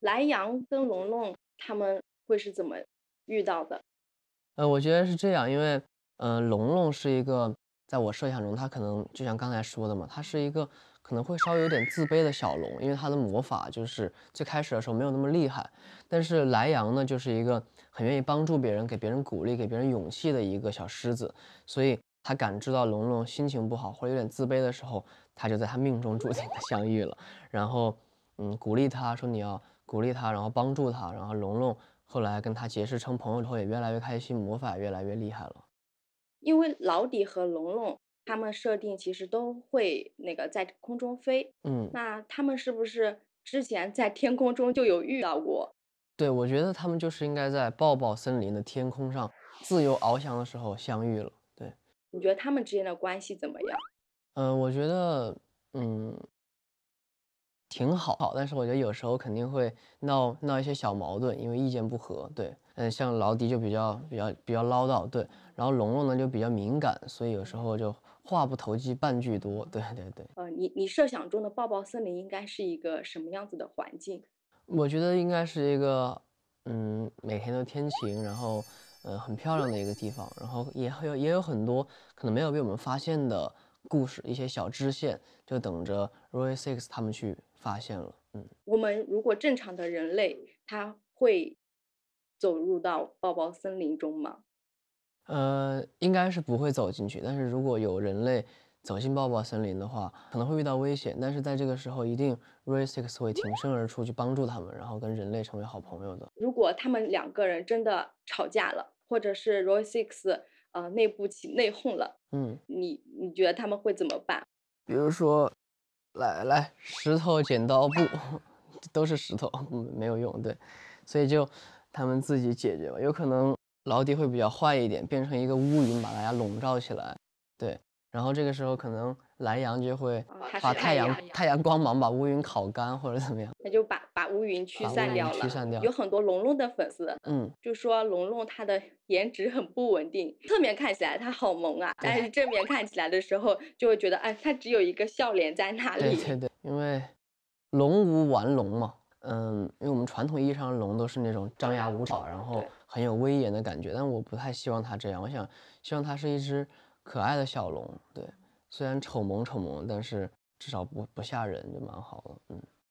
莱阳跟龙龙他们会是怎么遇到的？ 我觉得是这样，因为，龙龙是一个，在我设想中，它可能就像刚才说的嘛，它是一个可能会稍微有点自卑的小龙，因为它的魔法就是最开始的时候没有那么厉害。但是莱阳呢，就是一个很愿意帮助别人、给别人鼓励、给别人勇气的一个小狮子，所以他感知到龙龙心情不好或者有点自卑的时候，他就在他命中注定的相遇了。然后，鼓励他说你要鼓励他，然后帮助他，然后龙龙后来跟他结识成朋友之后，也越来越开心，魔法也越来越厉害了。 因为老底和龙龙他们设定其实都会那个在空中飞， 嗯， 那他们是不是之前在天空中就有遇到过？ 对，我觉得他们就是应该在抱抱森林的天空上自由翱翔的时候相遇了。对， 你觉得他们之间的关系怎么样？ 我觉得，嗯，挺好，但是我觉得有时候肯定会闹一些小矛盾，因为意见不合。对，像劳迪就比较唠叨，对，然后龙龙呢就比较敏感，所以有时候就话不投机半句多。对对对。 你设想中的抱抱森林应该是一个什么样子的环境？ 我觉得应该是一个，每天都天晴，然后，很漂亮的一个地方，然后也有很多可能没有被我们发现的故事，一些小支线，就等着 Roy Six 他们去发现了。 我们如果正常的人类，他会走入到抱抱森林中吗？ 应该是不会走进去，但是如果有人类走进抱抱森林的话，可能会遇到危险，但是在这个时候，一定 Roy Six 会挺身而出去帮助他们，然后跟人类成为好朋友的。 如果他们两个人真的吵架了，或者是 Roy Six 内部起内讧了， 嗯。 你觉得他们会怎么办？ 比如说，来，石头剪刀布，都是石头，没有用，对，所以就他们自己解决吧。有可能劳迪会比较坏一点，变成一个乌云把大家笼罩起来，对，然后这个时候可能莱阳就会他是把太阳太阳， 太阳光芒把乌云烤干或者怎么样， 那就把乌云驱把乌云散掉了。 驱散掉。 有很多龙龙的粉丝嗯， 就说龙龙他的颜值很不稳定，侧面看起来他好萌啊，但是对正面看起来的时候就会觉得，哎，他只有一个笑脸在那里。 对对对，因为龙无完龙嘛，因为我们传统意义上的龙都是那种张牙舞爪，然后对， 很有威严的感觉，但我不太希望它这样，希望它是一只可爱的小龙，对，虽然丑萌丑萌，但是至少不吓人，就蛮好了，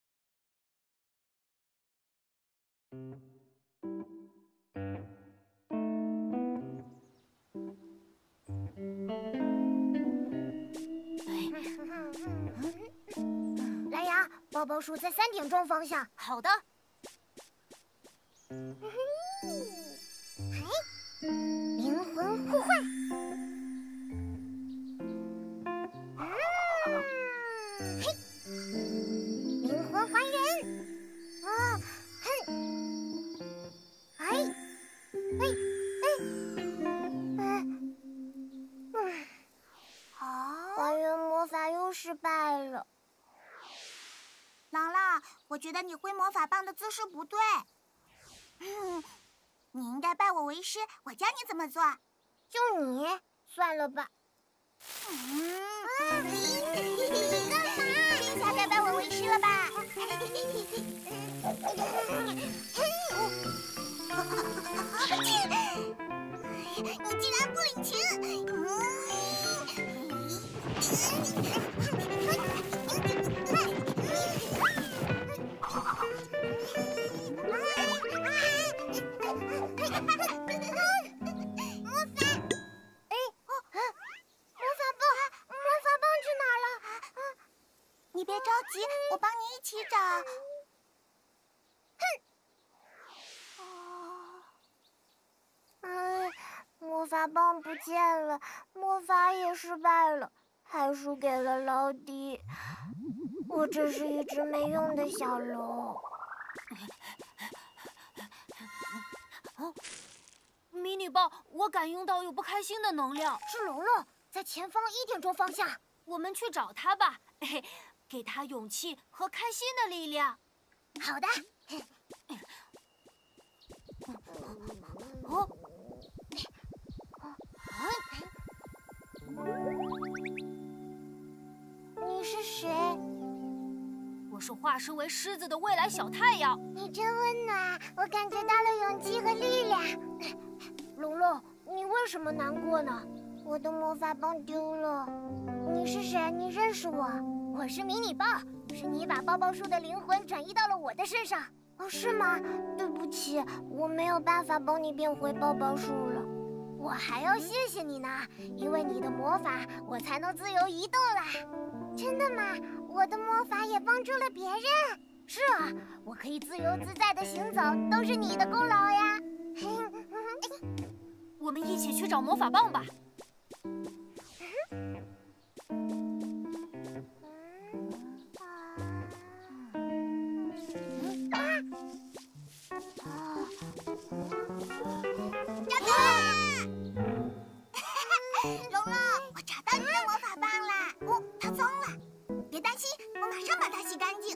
来呀，抱抱树在3点钟方向。好的。灵魂互换。嘿，灵魂还原。啊，嘿，哎，哎，还原魔法又失败了。 朗朗，我觉得你挥魔法棒的姿势不对。你应该拜我为师，我教你怎么做。 就你，算了吧。 干嘛？这下该拜我为师了吧？你竟然不领情！ 魔法棒去哪儿了？ 你别着急，我帮你一起找。 魔法棒不见了，魔法也失败了，还输给了劳迪。我真是一只没用的小龙。 迷你豹，我感应到有不开心的能量， 是龙龙，在前方1点钟方向。 我们去找它吧，给它勇气和开心的力量。 好的。 哦， 你是谁？ 我是化身为狮子的未来小太阳。 你真温暖，我感觉到了勇气和力量。 龙龙，你为什么难过呢？ 我的魔法棒丢了。你是谁？你认识我？ 我是迷你豹，是你把抱抱树的灵魂转移到了我的身上。 哦，是吗？对不起，我没有办法帮你变回抱抱树了。 我还要谢谢你呢，因为你的魔法，我才能自由移动啦。 真的吗？我的魔法也帮助了别人。 是啊，我可以自由自在地行走，都是你的功劳呀。 我们一起去找魔法棒吧。 龙龙，我找到你的魔法棒啦！哦，它脏了，别担心，我马上把它洗干净。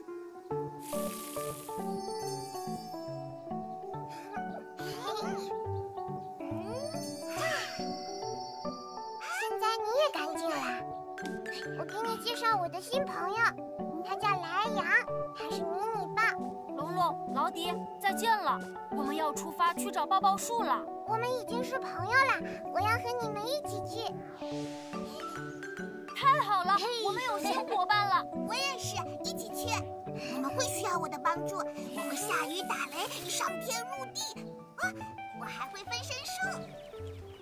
现在你也干净了。我给你介绍我的新朋友，他叫莱阳，他是迷你豹。 龙龙、劳迪，再见了！我们要出发去找抱抱树了。 我们已经是朋友了，我要和你们一起去。 太好了，我们有新伙伴了。 我也是，一起去。你们会需要我的帮助，我会下雨打雷，上天入地。啊，我还会分身术。